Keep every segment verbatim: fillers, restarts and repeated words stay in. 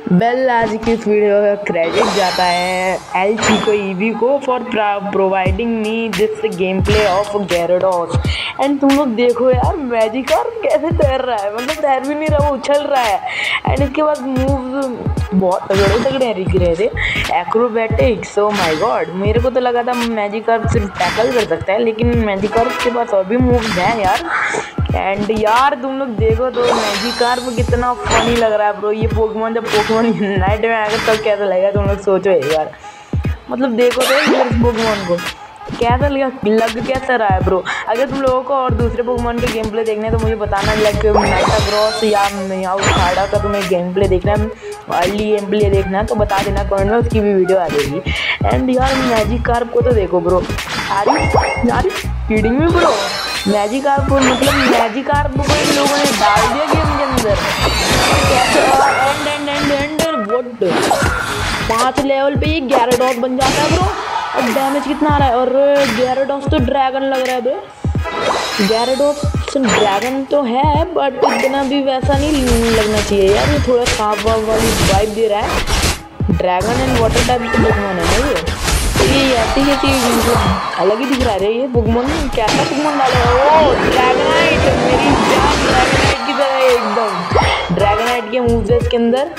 Well आज की इस वीडियो का क्रेडिट जाता है एल चिको ईवी को for providing me this gameplay of Gyarados. And तुम लोग देखो यार मैजिकार्प कैसे तैर रहा है, मतलब तैर भी नहीं रहा, वो उछल रहा है। एंड इसके बाद मूव बहुत तगड़े तगड़े दिख रहे थे, एक्रोबैटिक्स। ओ माय गॉड, मेरे को तो लगा था मैजिकार्प सिर्फ टैकल कर सकता है, लेकिन मैजिकार्प के पास और भी मूव्स हैं यार। एंड यार तुम लोग देखो तो मैजिकार्प कितना फनी लग रहा है ब्रो। ये पोकेमॉन जब पोकेमॉन यूनाइट में आएगा तब कैसा लगेगा तुम लोग सोचो एक बार। मतलब देखो तो इस पोकेमॉन को कैसा लग लग कैसा रहा है ब्रो। अगर तुम लोगों को और दूसरे पोकेमॉन के गेम प्ले देखने हैं तो मुझे बताना, लाइक मेटाग्रॉस या मेटाउखाड़ा का तुम्हें गेम प्ले देखना है, अर्ली गेम प्ले देखना है तो बता देना कमेंट में, उसकी भी वीडियो आ जाएगी। एंड यार मैजिकार्प को तो देखो ब्रो, यार यार फीडिंग में ब्रो मैजिकार्प, मतलब मैजिकार्प को इन लोगों ने डाल दिया गेम के अंदर। कैसे and and and and what, पाँच लेवल पे ये गैराडोस बन जाता है ब्रो। और डैमेज कितना आ रहा है, और गैराडोस तो ड्रैगन लग रहा है ब्रो। गैराडोस ड्रैगन तो है बट इतना भी वैसा नहीं लगना चाहिए यार, ये थोड़ा सांप वाली वाइब दे रहा है। ड्रैगन एंड वाटर टाइप के पोकेमॉन है ना ये, तो ये ऐसी ही चीज अलग ही दिख रहा है। ये पोकेमॉन कैसा पोकेमॉन डाला है, ओ ड्रैगनाइट, मेरी जान ड्रैगनाइट की तरह है एकदम। ड्रैगनाइट के मूव्स है इसके अंदर।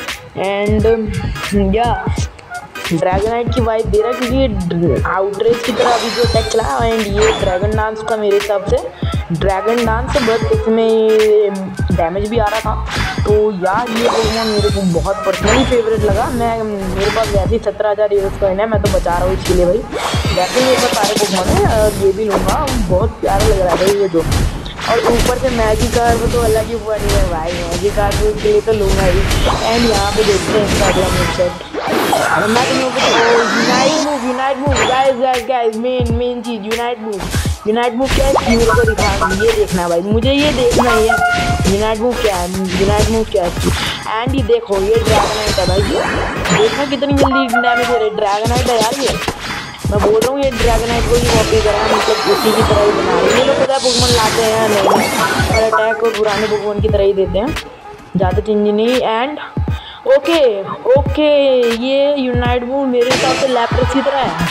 एंड या ड्रैगनाइट की वाइब दे रहा है क्योंकि आउटरेज की तरह अभी जो अटैक चला। एंड ये ड्रैगन डांस का मेरे हिसाब से ड्रैगन डांस, बट इसमें डैमेज भी आ रहा था। तो यार ये पोकेमॉन मेरे को बहुत पर्सनली फेवरेट लगा। मैं मेरे पास वैसे ही सत्रह हज़ार यूरोस कॉइन है, मैं तो बचा रहा हूँ इसके लिए भाई। वैसे मेरे पास सारे पोकेमॉन है और ये भी लूँगा, बहुत प्यारा लग रहा है भाई ये दो। और ऊपर से मैजिकार्प तो अलग ही बनी है भाई, मैजिकार्प के लिए तो लूँगा ही। एंड यहाँ पे देखते हैं इसका अगला वेबसाइट, मैं तुम लोग unite move unite move guys guys guys main main चीज़ यूनाइट मूव। यूनाइट मूव क्या है मेरे को दिखा, ये देखना भाई, मुझे ये देखना है यूनाइट मूव क्या है, यूनाइट मूव क्या है। एंड ये देखो ये ड्रैगनाइट है भाई, देखना कितनी जल्दी डैमेज हो रही है। ड्रैगनाइट है यार ये, मैं बोल रहा हूँ ये ड्रैगनाइट को ही कॉपी करा है, मतलब उसी की तरह ही बना रहे हैं। ये लोग पता है पोकेमॉन लाते हैं नहीं, और अटैक और पुराने पोकेमॉन की तरह ही देते हैं, ज़्यादा चेंज नहीं। एंड ओके ओके ये यूनाइट मूव मेरे हिसाब से लैप्रेस की तरह है।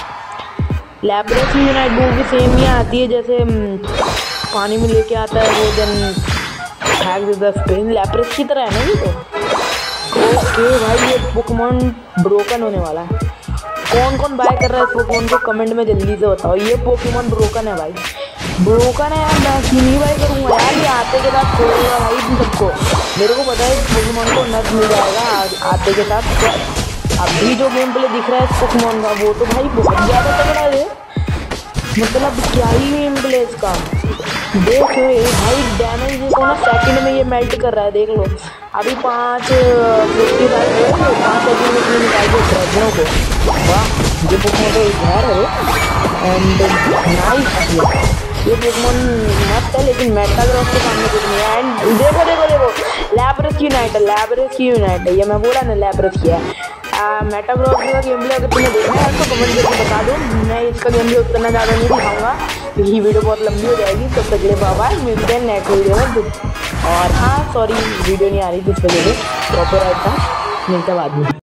लैप्रेस की यूनाइट मूव भी सेम ही आती है, जैसे पानी में लेके आता है वो, then hack the spin, Lapras की तरह है ना ये तो। ओके भाई ये पोकेमॉन ब्रोकन होने वाला है। कौन कौन बाय कर रहा है इस पोकेमॉन को कमेंट में जल्दी से बताओ। ये पोकेमॉन ब्रोकन है भाई, ब्रोकन है यार, मैं क्यों नहीं बाय करूँगा यार, ये आते के साथ छोड़ेगा भाई तुम सबको। मेरे को पता है इस पोकेमॉन को नट मिल जाएगा आते के साथ। अभी जो गेम प्ले दिख रहा है इस पोकेमॉन का वो तो भाई बहुत ज़्यादा तगड़ा है, मतलब क्या ही गेम प्ले इसका। देख भाई डैमेज देखो ना, सेकंड में ये मेल्ट कर रहा है, देख लो। अभी पाँच फिफ्टी पाँच सेकंड में निकाल के ड्रैगनों को, वाह ये पोकेमॉन तो घर है। एंड नाइस ये पोकेमॉन मस्त है, लेकिन मेटाग्रॉस के सामने कुछ नहीं है। एंड देखो देखो देखो लैप्रेस की यूनाइट है, लैप्रेस की यूनाइट है, ये मैं बोला ना लैप्रेस की है। मेटाग्रॉस का गेम प्ले अगर तुम्हें देखना है तो कमेंट करके बता दो, मैं इसका गेम प्ले उतना ज़्यादा नहीं दिखाऊंगा क्योंकि वीडियो बहुत लंबी हो जाएगी। तब तक के लिए बाय बाय, मिलते हैं नेक्स्ट वीडियो में। और हाँ सॉरी वीडियो नहीं आ रही थी इस वजह से, प्रॉपर आया था, मिलता बाद में।